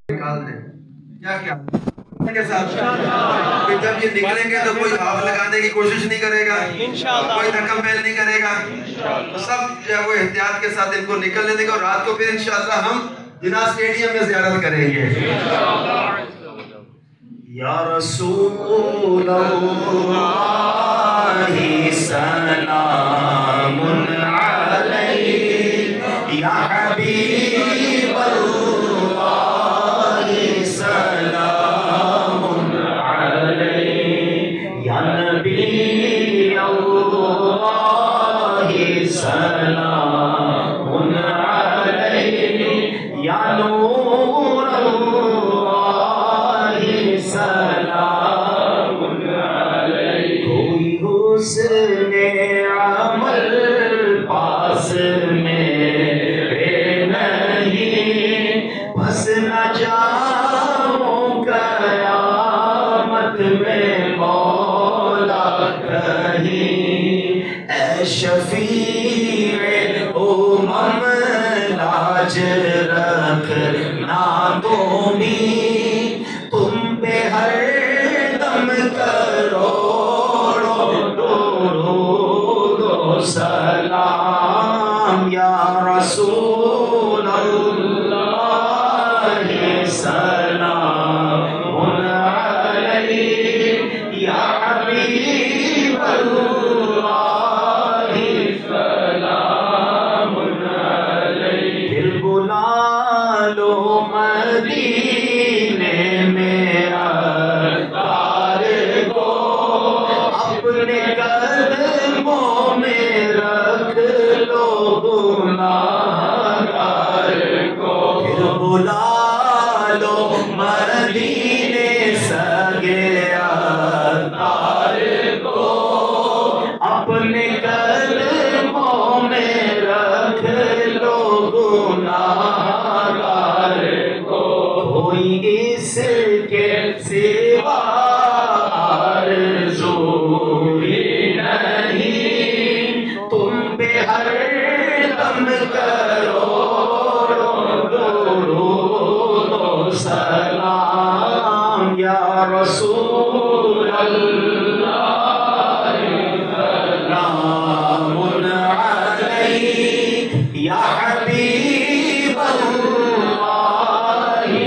نکال دیں کیا کے ساتھ کہ جب یہ نکلیں گے تو کوئی ہاتھ لگانے کی کوشش نہیں کرے گا، کوئی نکم بیل نہیں کرے گا، سب جو ہے وہ احتیاط کے ساتھ ان کو نکل لینے گا، اور رات کو پھر انشاءاللہ ہم جناح اسٹیڈیم میں زیارت کریں گے۔ یا رسول اللہ سلام علیک، یا حبیب اللہ سلام علیک، یا نبی اللہ سلام علیک، یا نور اللہ سلام علیک۔ کوئی حسن عمل پاس میرے نہیں، بس نہ جاؤں قیامت میں مولا کہیں، اے شفیع امم لاج رکھنا تمہیں، تم پہ ہر دم کروڑوں درود و سلام، یا رسول اللہ سلام علیک، یا حبیب اللہ سلام علیک۔ دل بلا لو مدینے میرا تار کو، اپنے قدموں میں رکھ لو گناہگار کو، پھر بلا لو مدینے سگیا تار کو، اپنے قدموں میں رکھ لو گناہگار کو، کوئی اس کے سوا آرزو ہی نہیں، تم پہ ہر دم کروڑوں درود و سلام، یا رسول اللہ سلام علیک، یا حبیب اللہ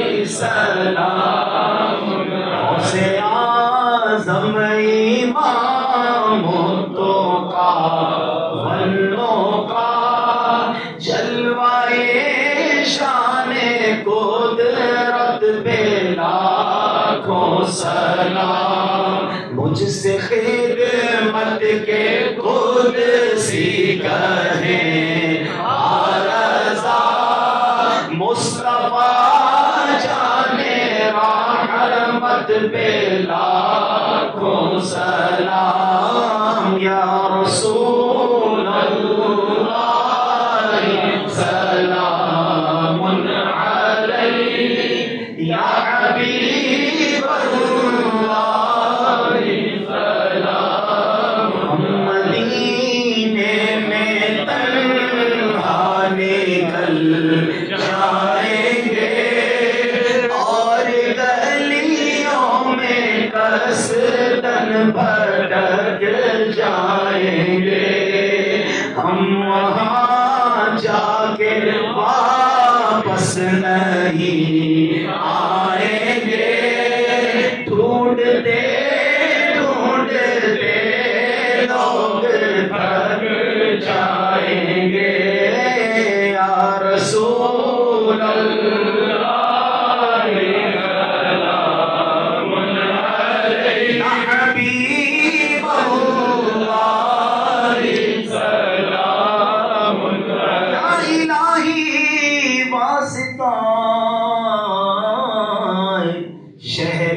سلام علیک۔ سے اعظم امام تو کا ونوں کا، جلوائے شان قدرت پہ لاکھوں سلام، مجھ سے خدمت کے قدسی کہیں آرزا، مصطفیٰ جانے رحمت پہ لاکھوں سلام، یا رسول اللہ سلام علیک، یا حبیب اللہ سلام۔ ہم مدینے میں تنہا نکل جائیں گے، اور گلیوں میں قصدن بھٹک جائیں گے، ہم وہاں جا کے واپس نہیں آئیں گے، ڈھونڈتے ڈھونڈتے لوگ تھک جائیں گے، یا رسول اللہ سلام علیک، یا حبیب اللہ سلام علیک۔ یا الہی واسطہ شہر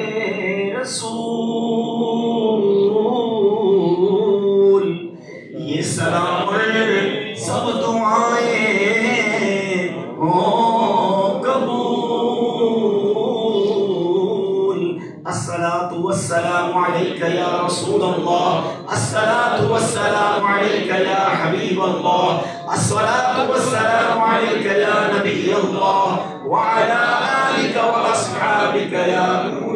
رسول، یہ سلام سب دعائیں ہوں قبول۔ الصلاة والسلام علیک یا رسول اللہ، الصلاة والسلام علیک یا حبیب اللہ، الصلاة والسلام علیک یا نبی اللہ، وعلى آلک وأصحابك يا